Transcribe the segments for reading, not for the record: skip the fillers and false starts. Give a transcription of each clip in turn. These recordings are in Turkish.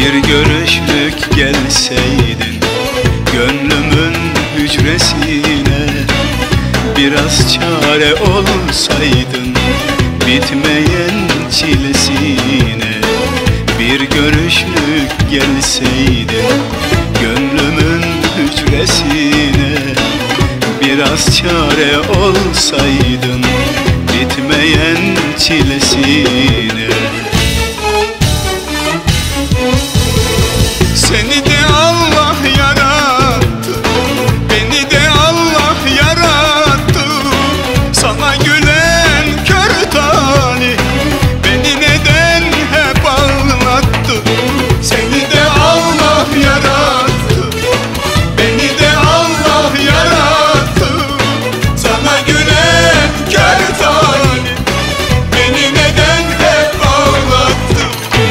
Bir görüşlük gelseydin gönlümün hücresine, biraz çare olsaydın bitmeyen çilesine. Bir görüşlük gelseydin gönlümün hücresine, biraz çare olsaydın bitmeyen çilesine. Seni de Allah yarattı, beni de Allah yarattı. Sana gülen kör talih beni neden hep ağlattı? Seni de Allah yarattı, beni de Allah yarattı. Sana gülen kör talih beni neden hep ağlattı?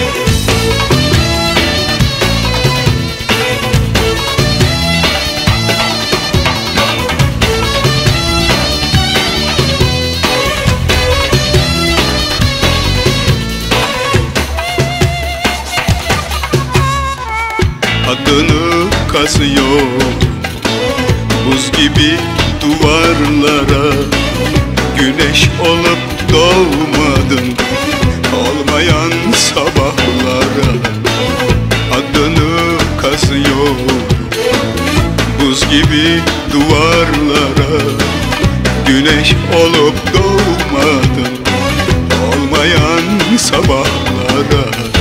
Adını kazıyor buz gibi duvarlara. Güneş olup doğmadın olmayan sabahlara. Adını kazıyor buz gibi duvarlara. Güneş olup doğmadın olmayan sabahlara.